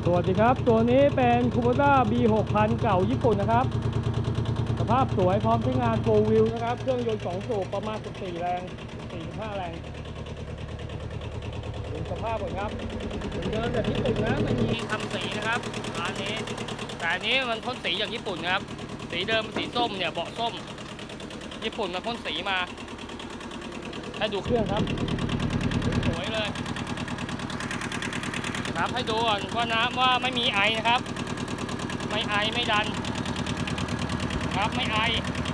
สวัสดีครับตัวนี้เป็น Kubota B6000 เก่าญี่ปุ่นนะครับสภาพสวยพร้อมใช้งาน 4 wheel นะครับเครื่องยนต์2 สูบประมาณ14แรง45แรงดูสภาพก่อนครับเดินจากญี่ปุ่นนะมันมีทำสีนะครับร้านนี้แต่อันนี้มันพ่นสีจากญี่ปุ่นครับสีเดิมสีส้มเนี่ยเบาะส้มญี่ปุ่นมันพ่นสีมาให้ดูเครื่องครับสวยเลยครับให้ดูก่อนว่าน้ำว่าไม่มีไอนะครับไม่ไอไม่ดันครับไม่ไอ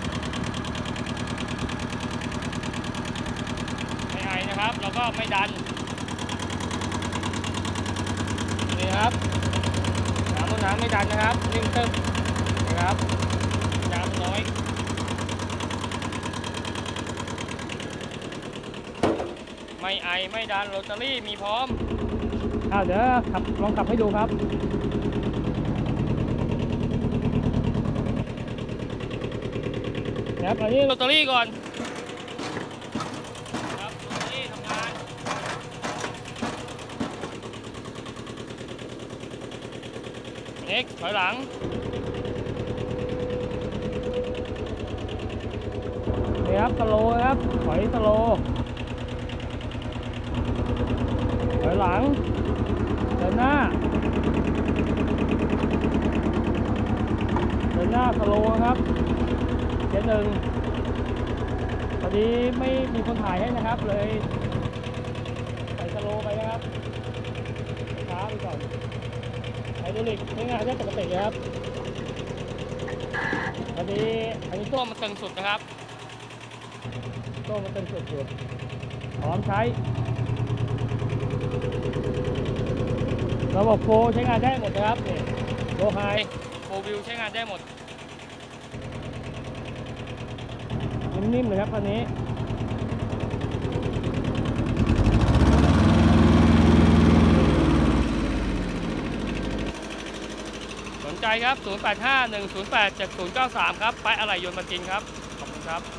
นะครับแล้วก็ไม่ดันนี่ครับน้ำไม่ดันนะครับนิ่งตึ๊บนะครับน้ำน้อยไม่ไอไม่ดันโรตารี่มีพร้อมเดี๋ยวลองขับให้ดูครับครับอันนี้โรตารี่ก่อนครับโรตารี่ทำงานถอยหลังนี่ครับสโลว์ครับถอยสโลว์ถอยหลังเดินหน้าสโลว์ครับเกียร์หนึ่งพอดีไม่มีคนถ่ายให้นะครับเลยใส่สโลว์ไปนะครับช้าไปก่อนไฮดรอลิกใช้งานได้ปกติครับพอดีอันนี้โซ่มันตึงสุดนะครับโซ่มันตึงสุดอยู่พร้อมใช้ระบบโฟใช้งานได้หมดนะครับนี่โลไฮโฟวิวใช้งานได้หมดนิ่มๆเลยครับคันนี้สนใจครับ 0851087093 ครับไปอะไหล่ยนต์มาจริงครับขอบคุณครับ